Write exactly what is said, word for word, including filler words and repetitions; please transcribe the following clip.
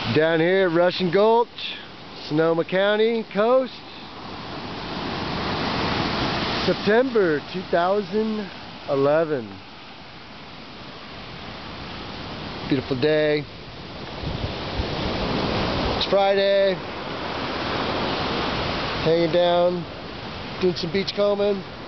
Down here at Russian Gulch, Sonoma County coast, September two thousand eleven. Beautiful day. It's Friday. Hanging down, doing some beach combing.